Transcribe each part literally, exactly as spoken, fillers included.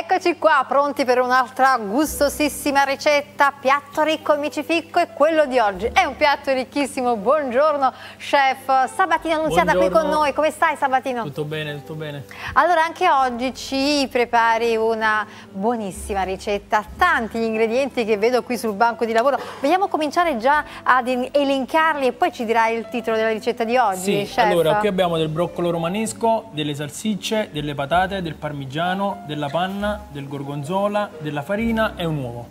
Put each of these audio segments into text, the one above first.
Eccoci qua, pronti per un'altra gustosissima ricetta, piatto ricco, amici Ficco, e quello di oggi è un piatto ricchissimo. Buongiorno chef, Sabatino Annunziata qui con noi. Come stai, Sabatino? Tutto bene, tutto bene. Allora, anche oggi ci prepari una buonissima ricetta, tanti gli ingredienti che vedo qui sul banco di lavoro. Vogliamo cominciare già ad elencarli e poi ci dirai il titolo della ricetta di oggi, Sì, chef? allora qui abbiamo del broccolo romanesco, delle salsicce, delle patate, del parmigiano, della panna, del gorgonzola, della farina e un uovo.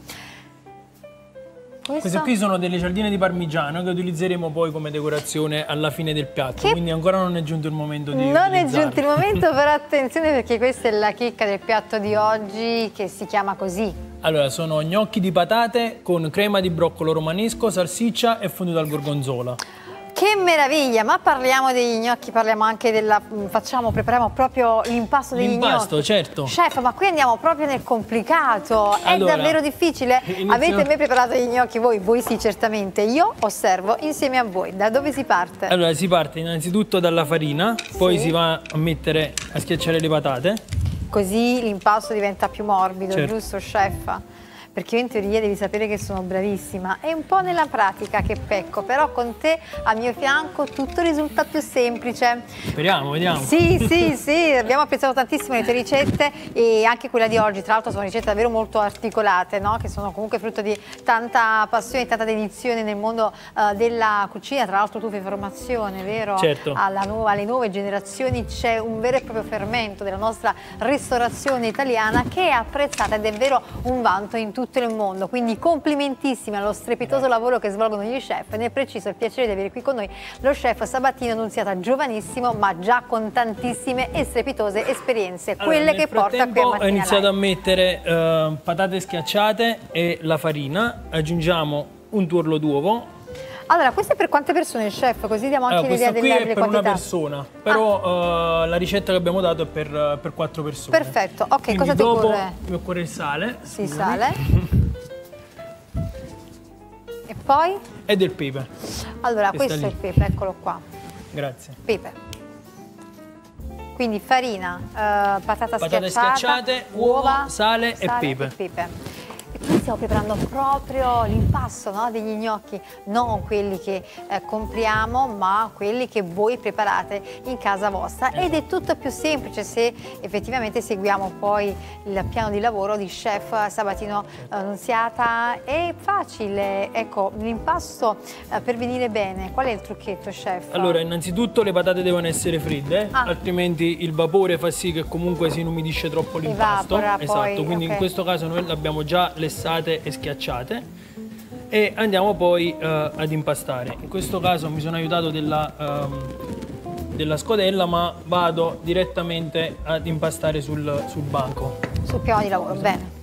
Questo? Queste qui sono delle cialdine di parmigiano che utilizzeremo poi come decorazione alla fine del piatto, che... quindi ancora non è giunto il momento di Non è giunto il momento, però attenzione perché questa è la chicca del piatto di oggi che si chiama così. Allora, sono gnocchi di patate con crema di broccolo romanesco, salsiccia e fondito al gorgonzola. Che meraviglia, ma parliamo degli gnocchi, parliamo anche della, facciamo, prepariamo proprio l'impasto degli gnocchi. L'impasto, certo. Chef, ma qui andiamo proprio nel complicato, è allora, davvero difficile? inizio... Avete mai preparato gli gnocchi voi? Voi sì, certamente, io osservo insieme a voi. Da dove si parte? Allora, si parte innanzitutto dalla farina, sì. Poi si va a mettere, a schiacciare le patate. Così l'impasto diventa più morbido, certo. Giusto chef? Perché io in teoria devi sapere che sono bravissima, è un po' nella pratica che pecco, però con te a mio fianco tutto risulta più semplice. Speriamo, vediamo. Sì, sì, sì, abbiamo apprezzato tantissimo le tue ricette e anche quella di oggi, tra l'altro sono ricette davvero molto articolate, no? Che sono comunque frutto di tanta passione e tanta dedizione nel mondo uh, della cucina. Tra l'altro tu fai formazione, vero? Certo. Alla nu alle nuove generazioni c'è un vero e proprio fermento della nostra ristorazione italiana che è apprezzata ed è vero un vanto in tutto tutto il mondo, quindi complimentissimi allo strepitoso lavoro che svolgono gli chef. Nel preciso il piacere di avere qui con noi lo chef Sabatino Annunziata, giovanissimo ma già con tantissime e strepitose esperienze, allora, quelle che porta qui a Mattina ho iniziato Live. a mettere uh, patate schiacciate e la farina, aggiungiamo un tuorlo d'uovo. Allora, questo è per quante persone, chef? Così diamo anche allora, l'idea delle, delle quantità. Questa qui è per quantità. una persona, però ah. uh, la ricetta che abbiamo dato è per, per quattro persone. Perfetto, ok, quindi cosa ti dopo occorre? Mi occorre il sale. Sì, sale. E poi? E del pepe. Allora, questo è il pepe, eccolo qua. Grazie. Pepe. Quindi farina, eh, patata patate schiacciata, schiacciate, uova, sale, sale e pepe. E pepe. Qui stiamo preparando proprio l'impasto, no, degli gnocchi, non quelli che eh, compriamo, ma quelli che voi preparate in casa vostra. Ed è tutto più semplice se effettivamente seguiamo poi il piano di lavoro di chef Sabatino Annunziata. È facile, ecco, l'impasto eh, per venire bene. Qual è il trucchetto, chef? Allora, innanzitutto le patate devono essere fredde, ah. altrimenti il vapore fa sì che comunque si inumidisce troppo l'impasto. Esatto, poi, quindi okay. In questo caso noi l'abbiamo già lessate e schiacciate e andiamo poi uh, ad impastare. In questo caso mi sono aiutato della, um, della scodella, ma vado direttamente ad impastare sul, sul banco. Sul piano di lavoro, esatto. Bene.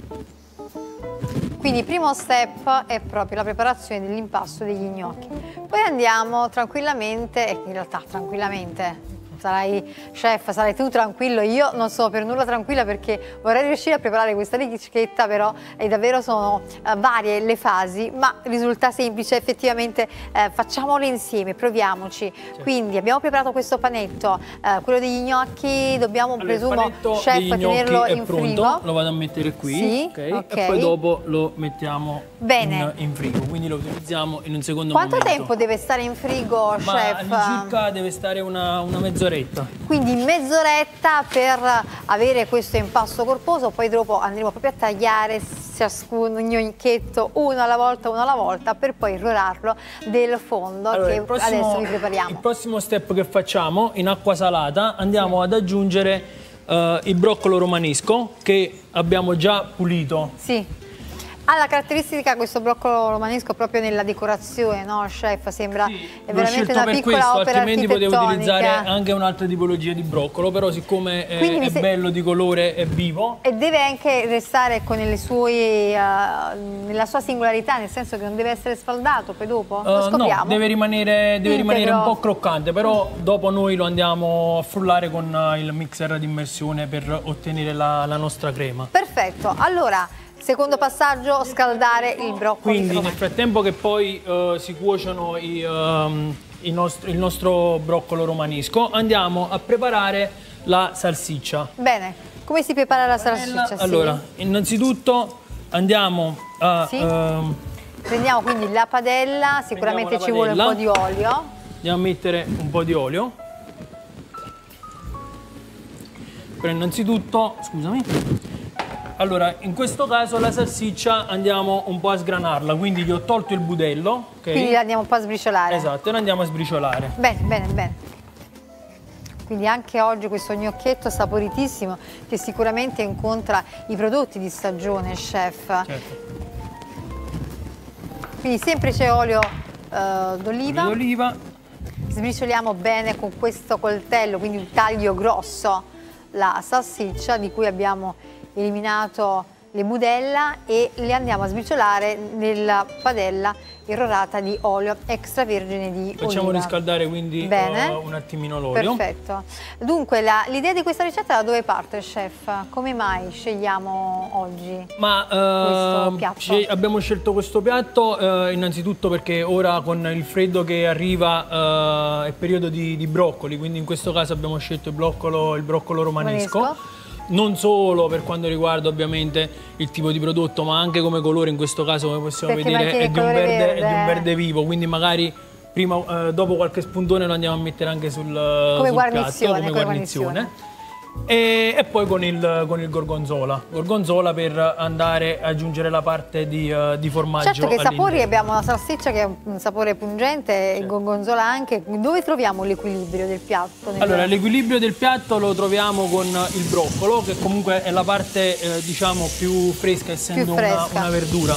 Quindi il primo step è proprio la preparazione dell'impasto degli gnocchi. Poi andiamo tranquillamente, e in realtà tranquillamente, sarai chef, sarai tu tranquillo, io non sono per nulla tranquilla perché vorrei riuscire a preparare questa ricetta, però è davvero sono uh, varie le fasi, ma risulta semplice effettivamente. Eh, facciamole insieme, proviamoci. Certo. Quindi abbiamo preparato questo panetto, uh, quello degli gnocchi dobbiamo, allora, presumo, chef, tenerlo in pronto, frigo. Lo vado a mettere qui, sì, okay. Okay. E poi dopo lo mettiamo in, in frigo, quindi lo utilizziamo in un secondo Quanto momento. tempo deve stare in frigo, Ma chef? all'incirca deve stare una, una mezz'ora. Quindi mezz'oretta per avere questo impasto corposo, poi dopo andremo proprio a tagliare ciascun gnocchetto uno alla volta, uno alla volta, per poi rolarlo del fondo, allora, che prossimo, adesso vi prepariamo. Il prossimo step che facciamo, in acqua salata andiamo sì. ad aggiungere uh, il broccolo romanesco che abbiamo già pulito. Sì. Ha la caratteristica questo broccolo romanesco proprio nella decorazione, no chef? Sembra sì, è veramente una per piccola questo, opera altrimenti potevo utilizzare architettonica. Anche un'altra tipologia di broccolo, però siccome è, è se... bello di colore e vivo. E deve anche restare con le sue, uh, nella sua singolarità, nel senso che non deve essere sfaldato poi dopo? Lo uh, no, deve rimanere, deve rimanere un po' croccante, però dopo noi lo andiamo a frullare con il mixer di immersione per ottenere la, la nostra crema. Perfetto, allora secondo passaggio, scaldare il broccolo. Quindi nel frattempo che poi uh, si cuociono i, um, i nostri, il nostro broccolo romanesco, andiamo a preparare la salsiccia. Bene. Come si prepara la salsiccia? Allora, sì. innanzitutto andiamo a... Sì. Um, Prendiamo quindi la padella, sicuramente la ci padella. vuole un po' di olio. Andiamo a mettere un po' di olio. Però innanzitutto, scusami, allora in questo caso la salsiccia andiamo un po' a sgranarla, quindi gli ho tolto il budello. Okay? Quindi la andiamo un po' a sbriciolare. Esatto, e la andiamo a sbriciolare. Bene, bene, bene. Quindi anche oggi questo gnocchetto saporitissimo che sicuramente incontra i prodotti di stagione, chef. Certo. Quindi semplice olio uh, d'oliva. D'oliva. Sbricioliamo bene con questo coltello, quindi un taglio grosso, la salsiccia di cui abbiamo eliminato le budella e le andiamo a sbriciolare nella padella irrorata di olio extravergine di oliva. Facciamo riscaldare quindi uh, un attimino l'olio. Perfetto. Dunque l'idea di questa ricetta da dove parte, chef? Come mai scegliamo oggi Ma, uh, questo piatto? Abbiamo scelto questo piatto uh, innanzitutto perché ora con il freddo che arriva uh, è periodo di, di broccoli, quindi in questo caso abbiamo scelto il broccolo, il broccolo romanesco. romanesco. Non solo per quanto riguarda ovviamente il tipo di prodotto, ma anche come colore, in questo caso come possiamo Perché vedere è di, un verde, verde. è di un verde vivo, quindi magari prima, eh, dopo qualche spuntone lo andiamo a mettere anche sul, come sul guarnizione, piatto, come, come guarnizione. guarnizione. E, e poi con il, con il gorgonzola, gorgonzola per andare ad aggiungere la parte di, uh, di formaggio. Certo che i sapori abbiamo la salsiccia che è un sapore pungente, certo. il gorgonzola anche. Dove troviamo l'equilibrio del piatto? Allora, l'equilibrio del piatto lo troviamo con il broccolo, che comunque è la parte eh, diciamo più fresca, essendo più fresca. Una, una verdura.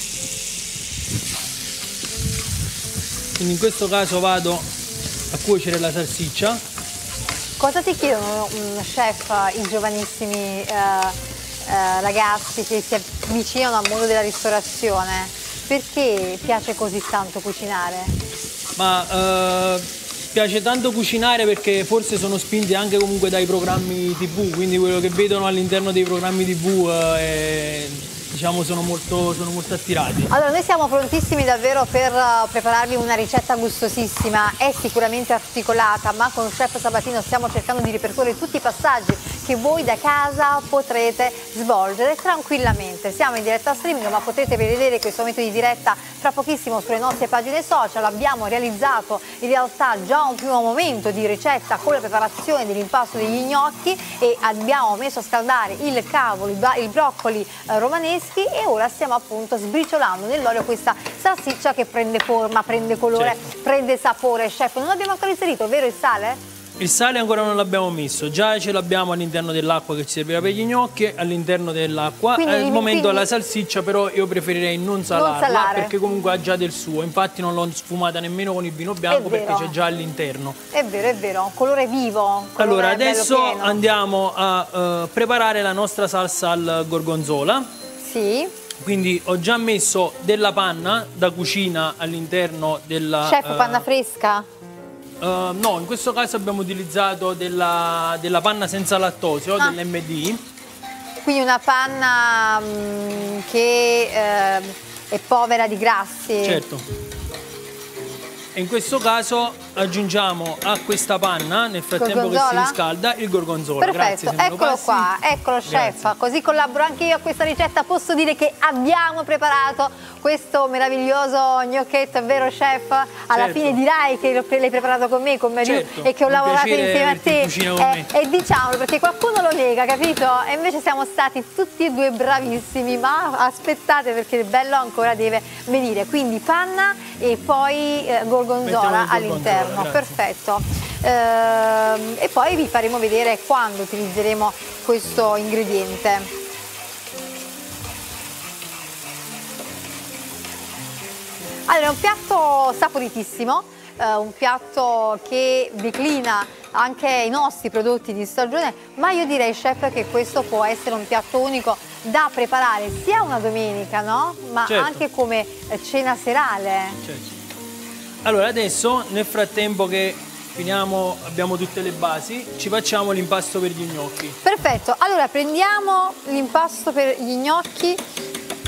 Quindi in questo caso vado a cuocere la salsiccia. Cosa ti chiedono, chef, i giovanissimi eh, eh, ragazzi che si avvicinano al mondo della ristorazione? Perché piace così tanto cucinare? Ma eh, piace tanto cucinare perché forse sono spinti anche comunque dai programmi tivù, quindi quello che vedono all'interno dei programmi tivù eh, è, diciamo sono molto, sono molto attirati. Allora noi siamo prontissimi davvero per uh, prepararvi una ricetta gustosissima, è sicuramente articolata, ma con Chef Sabatino stiamo cercando di ripercorrere tutti i passaggi che voi da casa potrete svolgere tranquillamente. Siamo in diretta streaming, ma potrete vedere questo momento di diretta tra pochissimo sulle nostre pagine social. Abbiamo realizzato in realtà già un primo momento di ricetta con la preparazione dell'impasto degli gnocchi e abbiamo messo a scaldare il cavolo, il broccoli eh, romaneschi e ora stiamo appunto sbriciolando nell'olio questa salsiccia che prende forma, prende colore, certo. prende sapore. Chef, non abbiamo ancora inserito, vero il sale? Il sale ancora non l'abbiamo messo, già ce l'abbiamo all'interno dell'acqua che ci servirà per gli gnocchi, all'interno dell'acqua. Al momento quindi... la salsiccia però io preferirei non salarla, non salare. perché comunque ha già del suo, infatti non l'ho sfumata nemmeno con il vino bianco perché c'è già all'interno. È vero, è vero, un colore vivo. Colore allora adesso andiamo a uh, preparare la nostra salsa al gorgonzola. Sì. Quindi ho già messo della panna da cucina all'interno della... Chef, uh, panna fresca? Uh, no, in questo caso abbiamo utilizzato della, della panna senza lattosio, ah. dell'M D. Quindi una panna mh, che eh, è povera di grassi. Certo. E in questo caso aggiungiamo a questa panna, nel frattempo gorgonzola? che si riscalda, il gorgonzola. Perfetto, Grazie, eccolo qua, eccolo chef. Grazie. Così collaboro anche io a questa ricetta. Posso dire che abbiamo preparato questo meraviglioso gnocchietto, è vero chef? Alla certo. fine dirai che l'hai preparato con me, con Mariù, certo. e che ho un lavorato insieme a te. E, e diciamolo perché qualcuno lo nega, capito? E invece siamo stati tutti e due bravissimi, ma aspettate perché il bello ancora deve venire. Quindi panna e poi eh, gorgonzola all'interno, perfetto. Ehm, e poi vi faremo vedere quando utilizzeremo questo ingrediente. Allora, è un piatto saporitissimo, eh, un piatto che declina anche i nostri prodotti di stagione, ma io direi, chef, che questo può essere un piatto unico da preparare sia una domenica, no? Ma certo. anche come cena serale. Certo. Allora adesso nel frattempo che finiamo, abbiamo tutte le basi, ci facciamo l'impasto per gli gnocchi. Perfetto, allora prendiamo l'impasto per gli gnocchi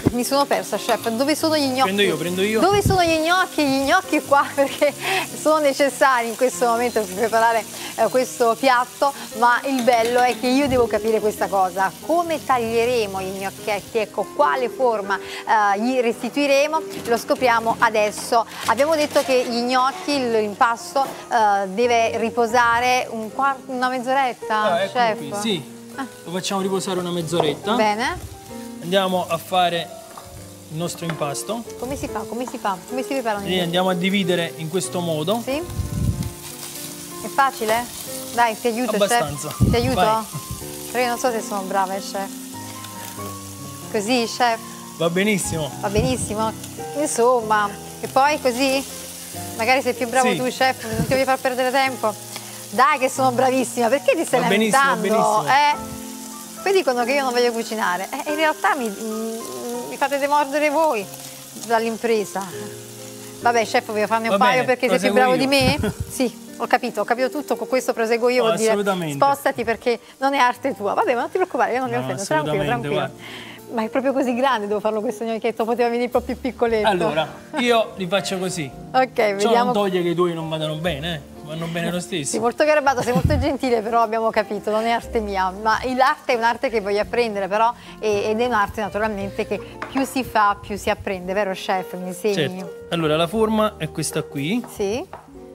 mi sono persa, chef. Dove sono gli gnocchi? Prendo io, prendo io. Dove sono gli gnocchi? Gli gnocchi qua, perché sono necessari in questo momento per preparare eh, questo piatto, ma il bello è che io devo capire questa cosa. Come taglieremo gli gnocchetti? Ecco, quale forma eh, gli restituiremo? Lo scopriamo adesso. Abbiamo detto che gli gnocchi, l'impasto, eh, deve riposare un quarto, una mezz'oretta, ah, chef? Qui. Sì, ah. Lo facciamo riposare una mezz'oretta. Bene. Andiamo a fare il nostro impasto. Come si fa? Come si fa? Come si preparano? E andiamo a dividere in questo modo. Sì? È facile? Dai, ti aiuto, abbastanza. Chef. Ti aiuto? Vai. Però io non so se sono brava, chef. Così, chef? Va benissimo. Va benissimo? Insomma. E poi così? Magari sei più bravo sì. tu, chef, non ti voglio far perdere tempo. Dai che sono bravissima, perché ti stai va lamentando? Benissimo, benissimo. Eh? Poi dicono che io non voglio cucinare. Eh, in realtà mi, mi fate demordere voi dall'impresa. Vabbè, chef, voglio farne un va paio bene, perché sei più bravo io. Di me? Sì, ho capito, ho capito tutto, con questo proseguo io, no, vuol dire spostati perché non è arte tua. Vabbè, ma non ti preoccupare, io non mi no, offendo, tranquillo, tranquillo. Guarda. Ma è proprio così grande, devo farlo questo gnocchietto, poteva venire un po' più piccoletto. Allora, io li faccio così. Ok, vediamo. Ciò non toglie che i tuoi non vadano bene, eh? Vanno bene lo stesso. Sì, molto garbato, sei molto gentile, però abbiamo capito, non è arte mia, ma l'arte è un'arte che voglio apprendere però, ed è un'arte naturalmente che più si fa, più si apprende, vero chef? Mi insegni? Certo. Allora, la forma è questa qui. Sì.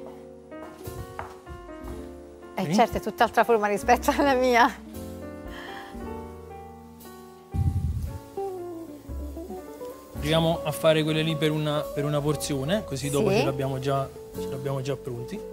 Eh sì. Certo, è tutt'altra forma rispetto alla mia. Proviamo a fare quelle lì per una, per una porzione, così dopo sì. ce l'abbiamo già, ce l'abbiamo già pronti.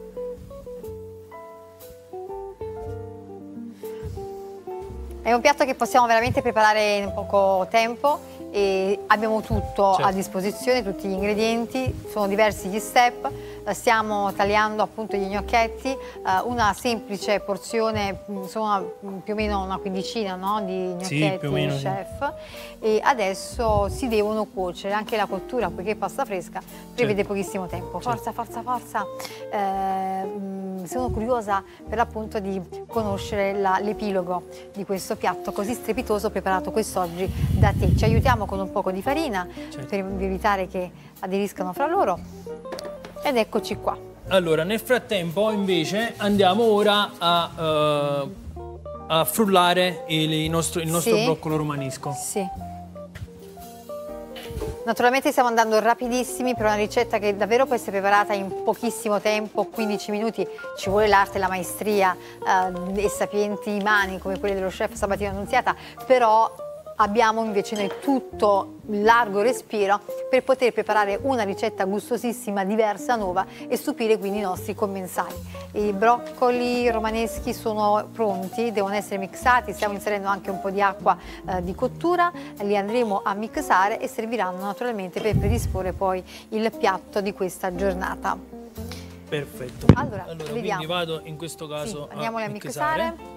È un piatto che possiamo veramente preparare in poco tempo e abbiamo tutto certo. a disposizione, tutti gli ingredienti, sono diversi gli step, stiamo tagliando appunto gli gnocchetti, una semplice porzione, sono più o meno una quindicina no? di gnocchetti, sì, più o meno, chef, sì. E adesso si devono cuocere, anche la cottura, poiché pasta fresca, prevede certo. pochissimo tempo. Forza, certo. forza, forza! Eh, sono curiosa per l'appunto di conoscere l'epilogo di questo piatto così strepitoso preparato quest'oggi da te. Ci aiutiamo con un poco di farina certo. per evitare che aderiscano fra loro ed eccoci qua. Allora, nel frattempo invece andiamo ora a, uh, a frullare il, il nostro, il nostro sì. broccolo romanesco. Sì. Naturalmente stiamo andando rapidissimi per una ricetta che davvero può essere preparata in pochissimo tempo, quindici minuti, ci vuole l'arte e la maestria eh, e sapienti mani come quelle dello chef Sabatino Annunziata, però abbiamo invece noi tutto il largo respiro per poter preparare una ricetta gustosissima, diversa, nuova e stupire quindi i nostri commensali. I broccoli romaneschi sono pronti, devono essere mixati, stiamo inserendo anche un po' di acqua eh, di cottura, li andremo a mixare e serviranno naturalmente per predisporre poi il piatto di questa giornata. Perfetto. Allora, allora vediamo. Quindi vado in questo caso sì, andiamoli a, a mixare. mixare.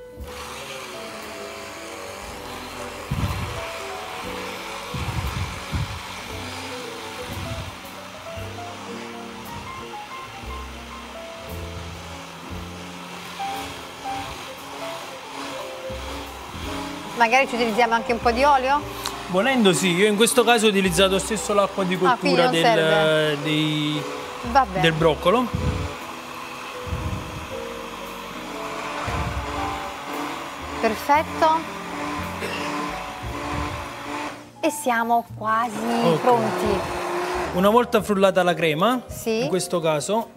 Magari ci utilizziamo anche un po' di olio? Volendo sì, io in questo caso ho utilizzato stesso l'acqua di cottura ah, del, dei, del broccolo. Perfetto. E siamo quasi okay. pronti. Una volta frullata la crema, sì. in questo caso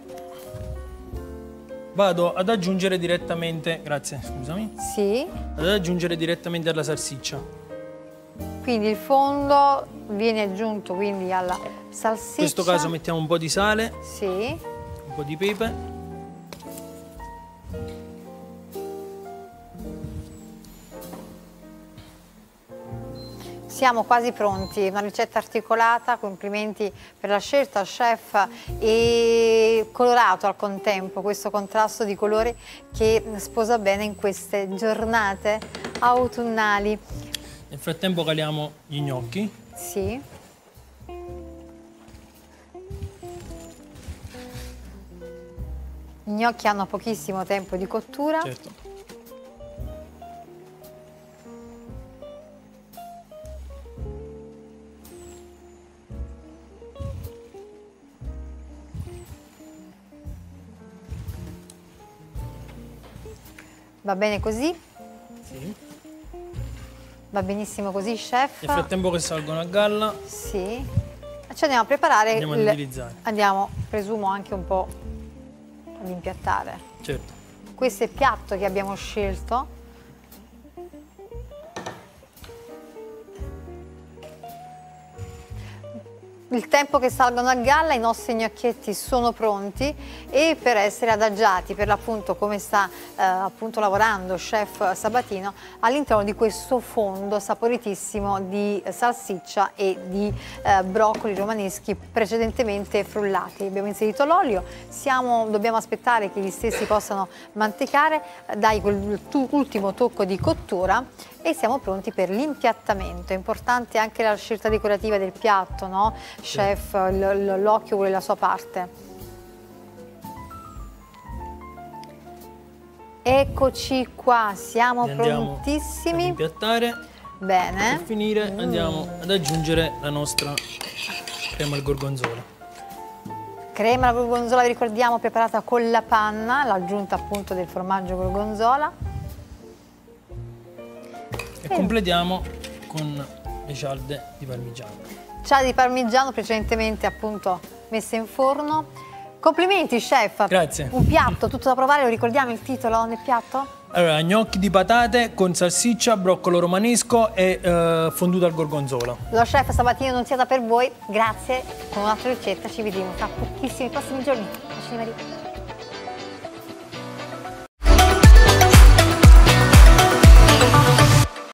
vado ad aggiungere direttamente, grazie, scusami. Sì. Ad aggiungere direttamente alla salsiccia. Quindi il fondo viene aggiunto quindi alla salsiccia. In questo caso mettiamo un po' di sale. Sì. Un po' di pepe. Siamo quasi pronti, una ricetta articolata, complimenti per la scelta, chef, e colorato al contempo, questo contrasto di colori che sposa bene in queste giornate autunnali. Nel frattempo caliamo gli gnocchi. Sì. Gli gnocchi hanno pochissimo tempo di cottura. Certo. Va bene così? Sì. Va benissimo così, chef? Nel frattempo che salgono a galla. Sì. Ci andiamo a preparare. Andiamo il... ad utilizzare. Andiamo, presumo, anche un po' ad impiattare. Certo. Questo è il piatto che abbiamo scelto. Il tempo che salgono a galla i nostri gnocchietti sono pronti e per essere adagiati per l'appunto come sta eh, appunto lavorando chef Sabatino all'interno di questo fondo saporitissimo di salsiccia e di eh, broccoli romaneschi precedentemente frullati. Abbiamo inserito l'olio, dobbiamo aspettare che gli stessi possano mantecare, dai quell'ultimo tocco di cottura e siamo pronti per l'impiattamento. È importante anche la scelta decorativa del piatto, no? Chef, l'occhio vuole la sua parte. Eccoci qua, siamo andiamo prontissimi. Ad impiattare. Bene. Per finire mm. andiamo ad aggiungere la nostra crema al gorgonzola. Crema alla gorgonzola, vi ricordiamo, preparata con la panna, l'aggiunta appunto del formaggio gorgonzola. E completiamo con le cialde di parmigiano. Cialde di parmigiano precedentemente appunto messe in forno. Complimenti chef. Grazie. Un piatto tutto da provare, lo ricordiamo il titolo del piatto? Allora, gnocchi di patate con salsiccia, broccolo romanesco e eh, fonduta al gorgonzola. Lo chef Sabatino non sia da per voi, grazie. Con un'altra ricetta ci vediamo tra pochissimi prossimi giorni. Bacini Maria.